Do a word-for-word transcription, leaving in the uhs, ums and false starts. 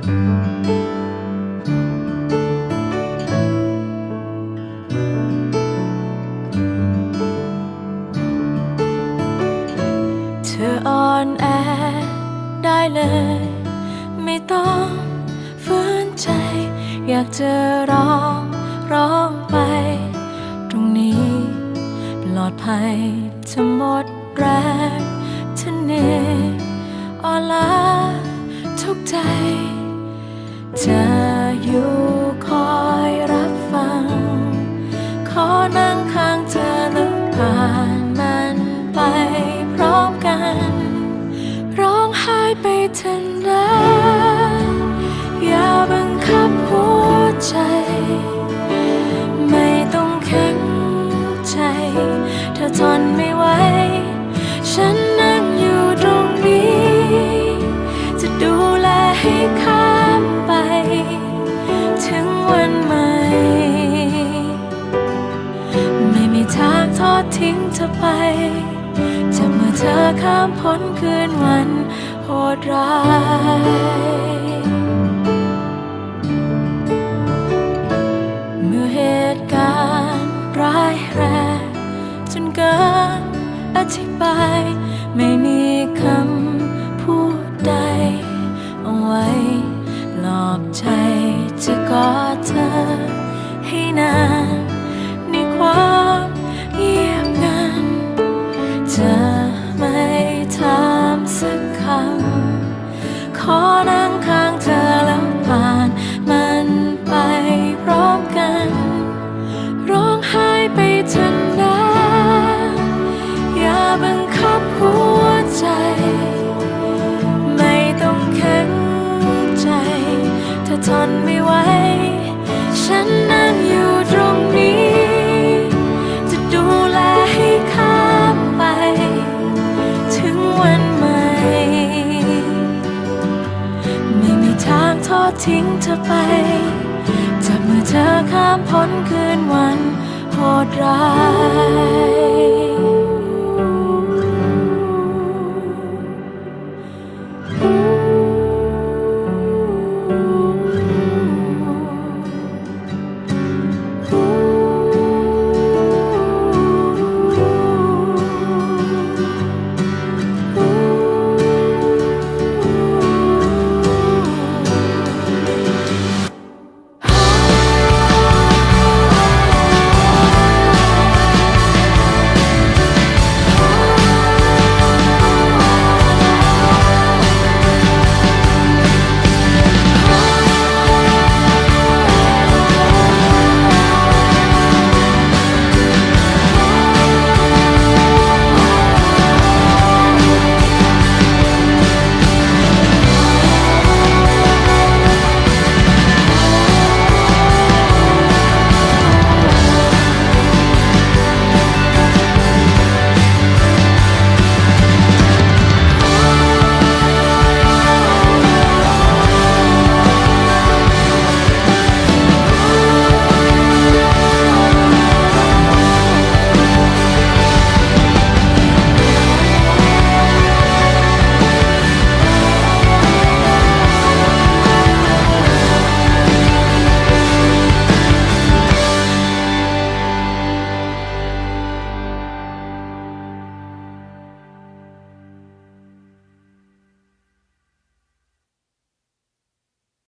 เธออ่อนแอได้เลยไม่ต้องฝืนใจอยากจะร้องร้องไปตรงนี้ปลอดภัยจะหมดแรงจะเหนื่อยอ่อนล้าทุกใจจะอยู่คอยรับฟังขอนั่งข้างเธอแล้วผ่านมันไปพร้อมกันร้องไห้ไปเถอะนะอย่าบังคับหัวใจไม่ต้องแข็งใจถ้าทนไม่ไหวฉันนั่งอยู่ตรงนี้จะดูแลให้ข้ามไปถึงวันใหม่ไม่มีทางทอดทิ้งเธอไปจับมือเธอข้ามพ้นคืนวันโหดร้ายเมื่อเหตุการณ์ร้ายแรงจนเกินอธิบายไม่มีคำพูดใดเอาไว้หลอกใจจะกอดเธอให้นานในความเงียบงันจะไม่ถามสักคำขอนั่งข้างเธอแล้วผ่านมันไปพร้อมกันร้องไห้ไปเถอะนะอย่าบังคับหัวใจไม่ต้องแข็งใจถ้าทนไม่ไหวฉันนั่งอยู่ตรงนี้จะดูแลให้ข้ามไปถึงวันใหม่ไม่มีทางทอดทิ้งเธอไปจับมือเธอข้ามพ้นคืนวันโหดร้าย